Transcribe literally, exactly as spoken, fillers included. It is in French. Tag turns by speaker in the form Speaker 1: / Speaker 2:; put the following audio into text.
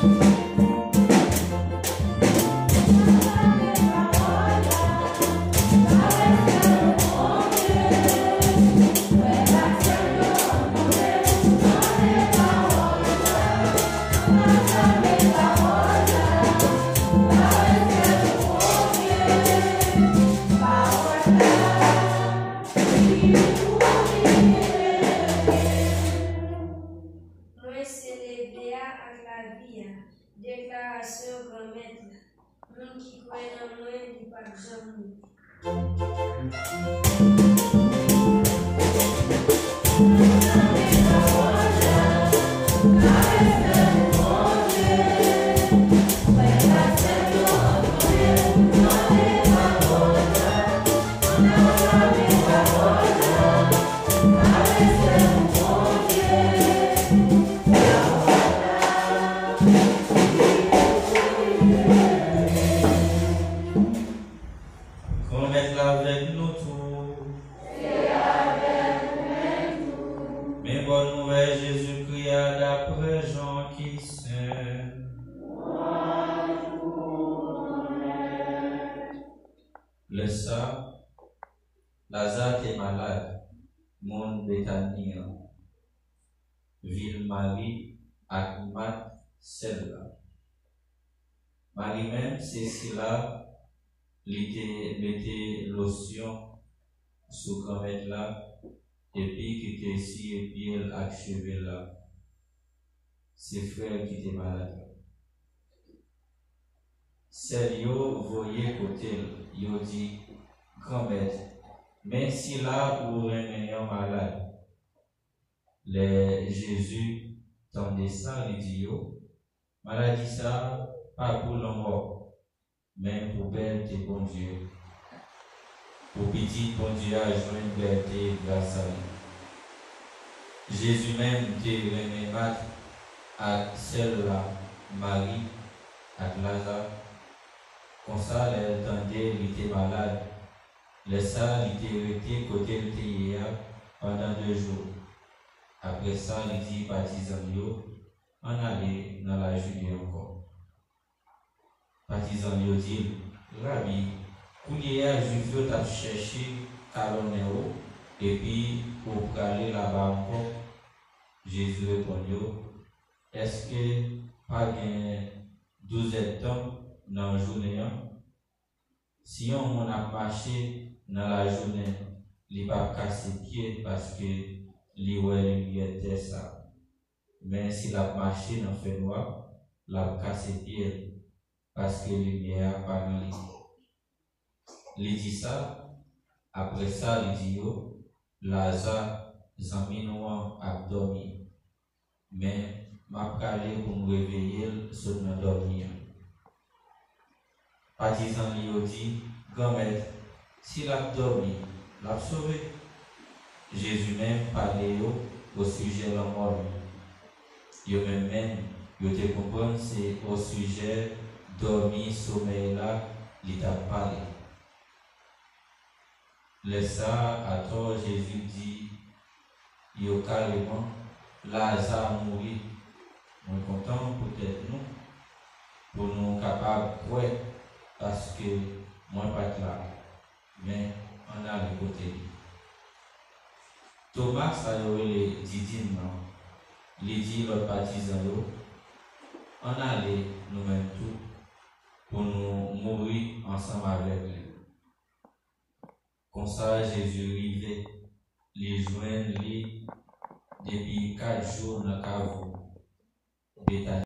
Speaker 1: Déclaration grand-mère, moun qui croit dans moi, il pas jamais.
Speaker 2: Avec nous tous. Et avec nous tous. Mais bonne nouvelle, Jésus-Christ, d'après Jean qui sait. Le ça, Lazare est malade, monde Béthanie, ville Marie, Akmat, celle-là. Marie-même, c'est cela. Il mettait lotion sous grand-mère là, et puis qui était ici, et puis elle achevait là. Ses frères qui étaient malades. Celle yo voyait côté, yo dit, grand-mère, mais si là où un malade, les Jésus tendait ça, il dit yo, maladie ça, pas pour la mort. Mais pour belle et bon Dieu, pour petit bon Dieu a joint liberté grâce à lui. Jésus même te remet à celle-là, Marie, à Lazare. Comme ça, elle entendait, il était malade. Le ça, il était resté côté de hier pendant deux jours. Après ça, il dit baptisant yo, on allait dans la Judée encore. Partisan yo dit, Rabbi, pour hier, Juif t'a cherché Calonéo, et puis pour aller là-bas encore, Jésus répondit, est-ce que pas gain douze temps dans la journée? Si on a marché dans la journée, il va pas casser pied parce que il était ça. Mais s'il a marché dans le fait noir, il a cassé pied. Parce que la lumière pas dans lui. Il dit ça, après ça, il dit yo, Lazare, zami noir a dormi. Mais m'a calé pour me réveiller sur me dormir. Partisan lui dit, grand-mère, s'il a dormi, l'a sauvé. Jésus même parlait au sujet de la mort. Yo même même, yo te comprendre c'est au sujet dormi, sommeil là, il t'a parlé. Le ça, à toi, Jésus dit, yo carrément, Lazare mourit. On est content peut-être nous, pour nous capables de croire, parce que moi pas là, mais on a le côté. Thomas, ça y est, dit non, il dit l'autre partisan, on allait nous-mêmes tout. Pour nous mourir ensemble avec lui. Comme ça, Jésus arrivait, les joindre depuis quatre jours dans la cave.